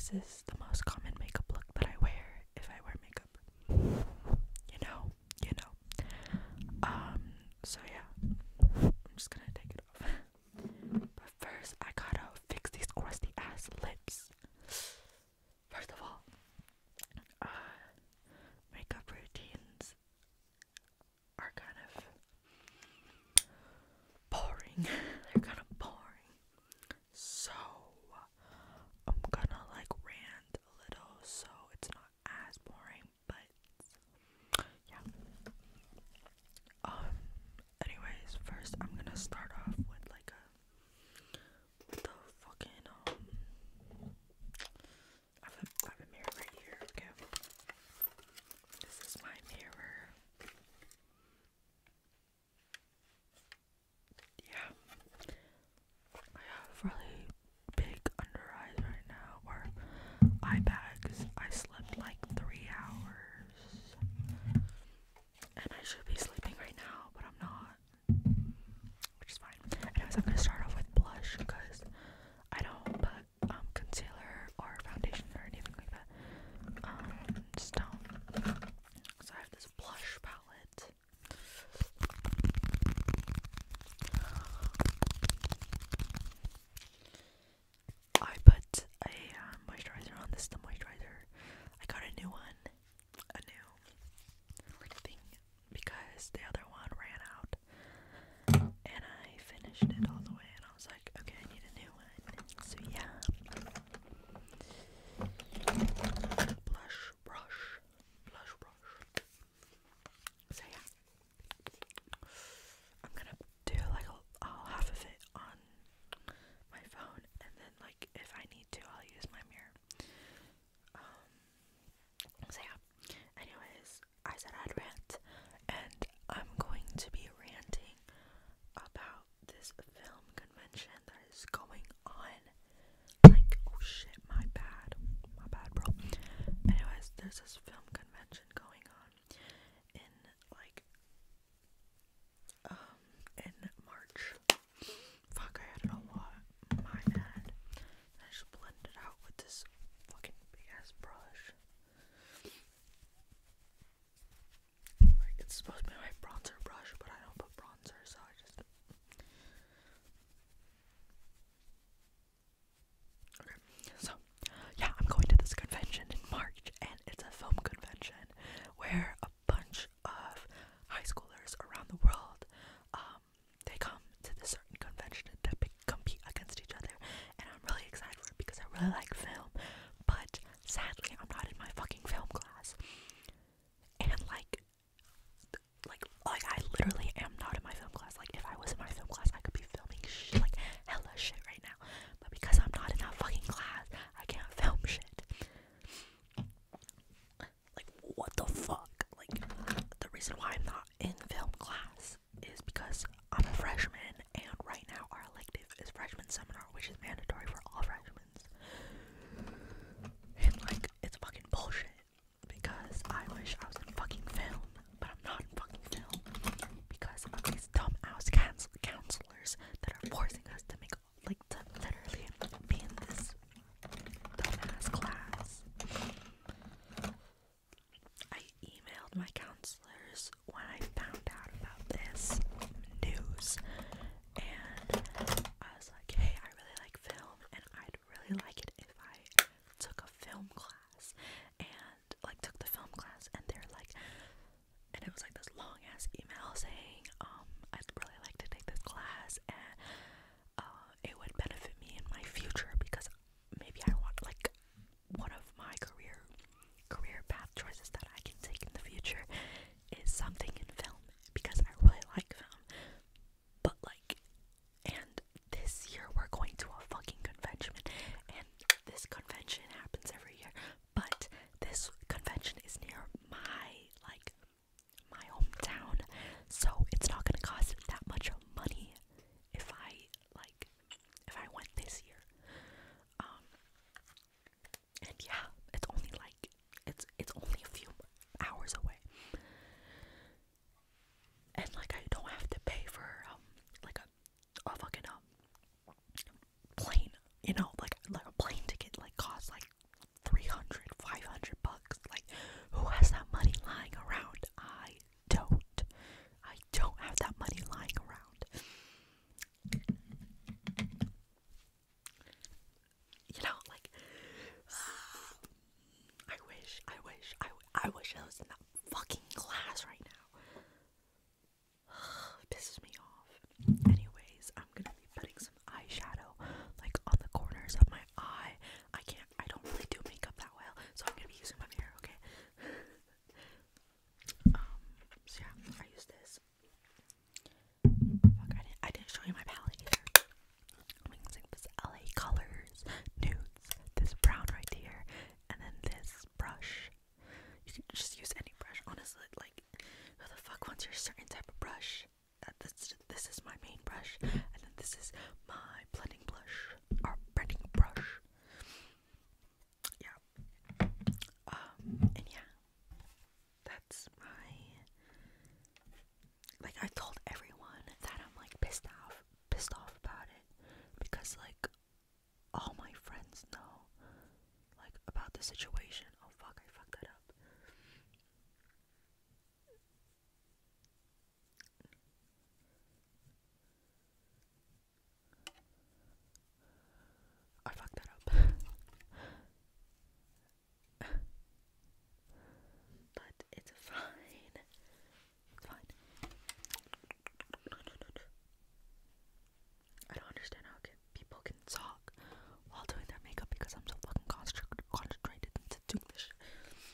this is the most common makeup look that I wear if I wear makeup. You know. So yeah, I'm just gonna take it off. But first, I gotta fix these crusty ass lips. First of all, makeup routines are kind of boring. They're kind of boring. So I'm gonna like rant a little so it's not as boring, but yeah. Anyways, first I'm gonna start off with like the fucking I have a mirror right here. Okay, this is my mirror. Yeah, I have really big under eyes right now, or eye bags. I slept like 3 hours, and I should be sleeping right now, but I'm not, which is fine. Anyways, I'm gonna start off with blush because I don't put concealer or foundation or anything like that. Just don't. So I have this blush palette. I put a moisturizer on. This is the moisturizer. I got a new one, a new like thing, because the other one ran out, and I finished it all the way, and I was like, okay, I need a new one. So yeah, blush brush. So yeah, I'm gonna do like half of it on my phone, and then like if I need to, I'll use my mirror. So yeah. Anyways, I said I'd rant, and I'm going to be ranting about this film convention that is going on. Like, oh shit, my bad, bro. Anyways, there's this film convention going on in like in March. Fuck, I had it a lot. My bad. I just blended it out with this fucking big ass brush. Like, it's supposed to be my bronzer brush, but I don't put bronzer, so I just. Okay, so yeah, I'm going to this convention in March, and it's a film convention where a bunch of high schoolers around the world, they come to this certain convention to compete against each other, and I'm really excited for it because I really like film, but sadly I'm not in my fucking film class, and like I literally am not in my film class. Like, if I was in my film class, I could be filming like hella shit right now, but because I'm not in that fucking class, I can't film shit. Like, what the fuck? Like, the reason why I'm not in film class is because I'm a freshman, and right now our elective is freshman seminar, which is mandatory for all freshmen. And like, it's fucking bullshit, because I wish I was in fucking film, but I'm not in fucking film because of these dumb ass counselors that are forcing us to make, like, to literally be in this dumbass class. I emailed my counselors when I found out about this news, and I was like, hey, I really like film. I wish I was in that fucking class right now. It pisses me off. Anyways, I'm gonna be putting some eyeshadow like on the corners of my eye. I don't really do makeup that well, so I'm gonna be using my mirror, okay? So yeah, I use this. Fuck, I didn't show you my palette either. I'm using this LA Colors nudes, this brown right here, and then this brush. You can just use any brush, honestly. Like, who the fuck wants your certain type of brush? This is my main brush, and then this is my blending brush. Yeah. And yeah, that's my. Like, I told everyone that I'm like pissed off about it, because like all my friends know like about the situation. Oh fuck, I fucked that up. I fucked that up. But it's fine. It's fine. I don't understand how people can talk while doing their makeup, because I'm so fucking concentrated into doing this shit.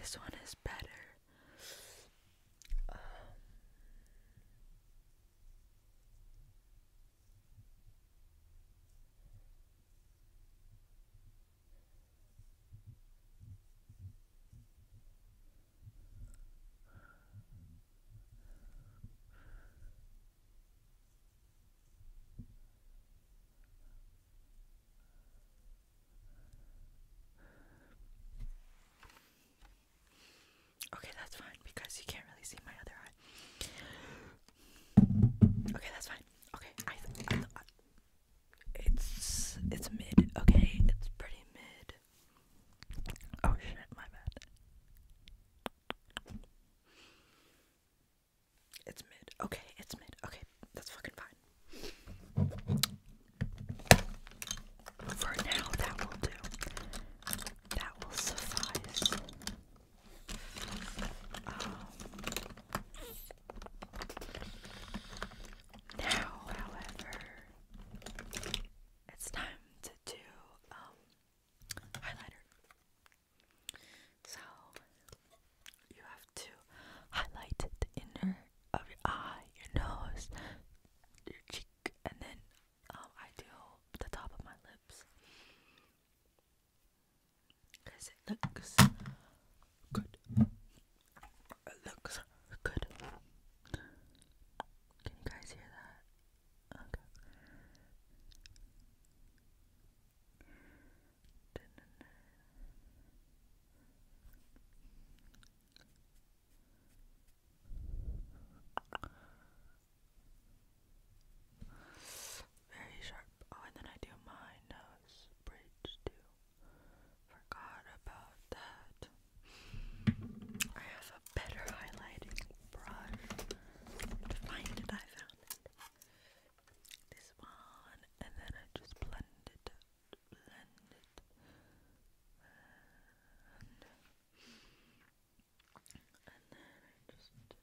This one is better. Okay, that's fine because you can't really see my other eye. Okay, that's fine. Okay, it's mid. Okay, it's pretty mid. Oh shit, my bad. It's mid. Okay, it's mid. Okay, that's fucking fine. For now, that will do. That will suffice. Now, however, it's time to do highlighter. So you have to highlight the inner of your eye, your nose, your cheek, and then I do the top of my lips because it looks good. It looks good. Can you guys hear that? Okay. Very sharp. Oh, and then I do my nose bridge too. Forgot about that. I have a better highlighting brush. To find it, I found it. This one, and then I just blend it out. Blend it. And then I just do.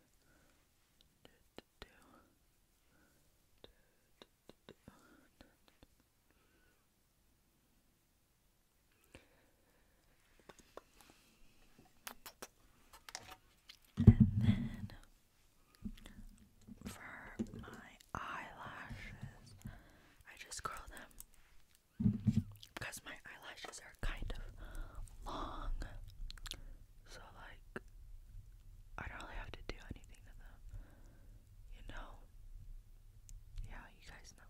And then for my eyelashes, I just curl them because my eyelashes are kind of long. So like I don't really have to do anything to them. You know? Yeah, you guys know.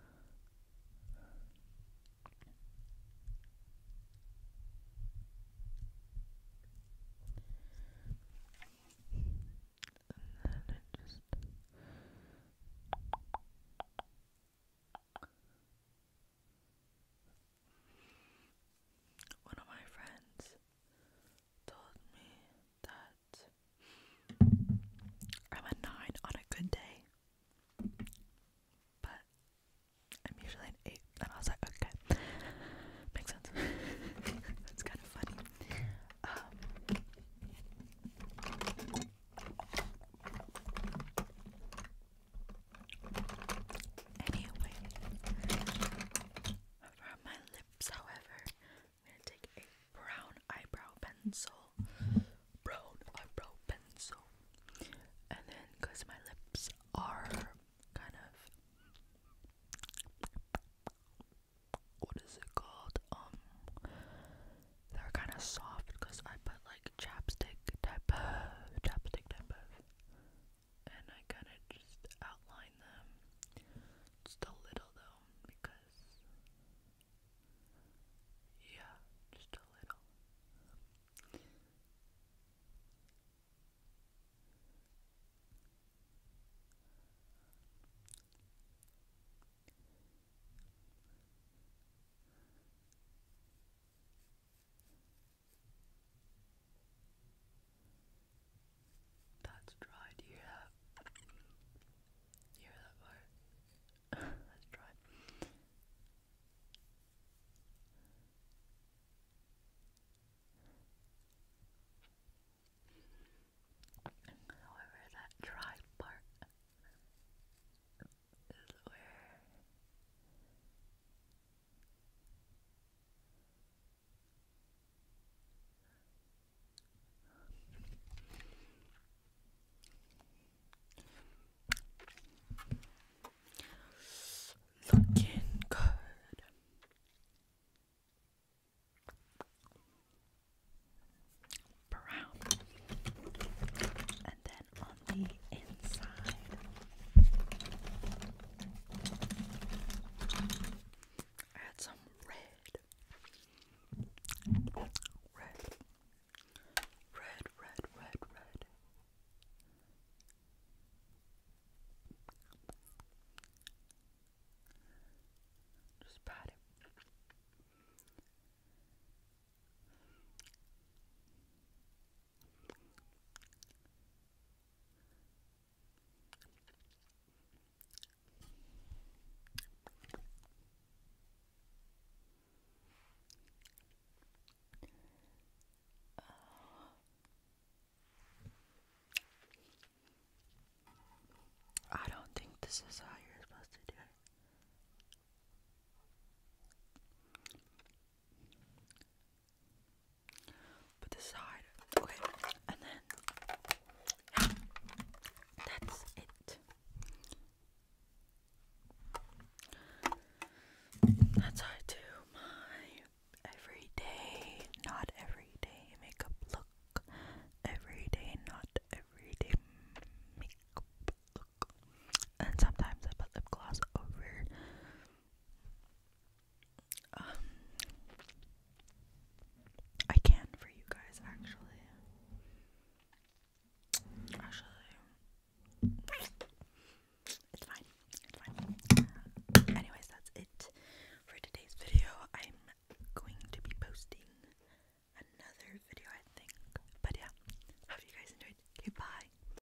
And then it just one of my friends told me that I'm a 9 on a good day, but I'm usually an 8. And I was like, okay, makes sense. That's kind of funny. Anyway, for my lips, however, I'm gonna take a brown eyebrow pencil. And then, because my lips are kind of, what is it called? They're kind of soft because I put like chapstick type of, and I kind of just outline them. Just a little though, because, yeah, just a little. this is